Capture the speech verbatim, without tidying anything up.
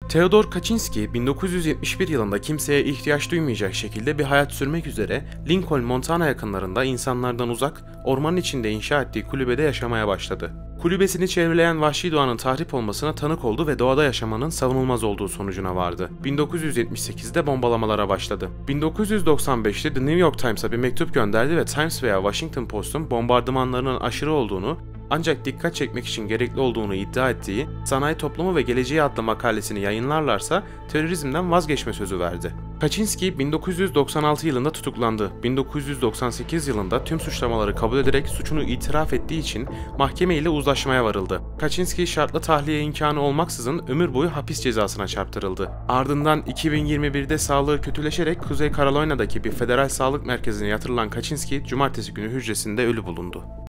Theodor Kaczynski, bin dokuz yüz yetmiş bir yılında kimseye ihtiyaç duymayacak şekilde bir hayat sürmek üzere Lincoln, Montana yakınlarında insanlardan uzak, ormanın içinde inşa ettiği kulübede yaşamaya başladı. Kulübesini çevreleyen vahşi doğanın tahrip olmasına tanık oldu ve doğada yaşamanın savunulmaz olduğu sonucuna vardı. bin dokuz yüz yetmiş sekizde bombalamalara başladı. bin dokuz yüz doksan beşte The New York Times'a bir mektup gönderdi ve Times veya Washington Post'un bombardımanlarının aşırı olduğunu, ancak dikkat çekmek için gerekli olduğunu iddia ettiği Sanayi Toplumu ve Geleceği adlı makalesini yayınlarlarsa terörizmden vazgeçme sözü verdi. Kaczynski bin dokuz yüz doksan altı yılında tutuklandı. bin dokuz yüz doksan sekiz yılında tüm suçlamaları kabul ederek suçunu itiraf ettiği için mahkeme ile uzlaşmaya varıldı. Kaczynski şartlı tahliye imkanı olmaksızın ömür boyu hapis cezasına çarptırıldı. Ardından iki bin yirmi birde sağlığı kötüleşerek Kuzey Carolina'daki bir federal sağlık merkezine yatırılan Kaczynski, cumartesi günü hücresinde ölü bulundu.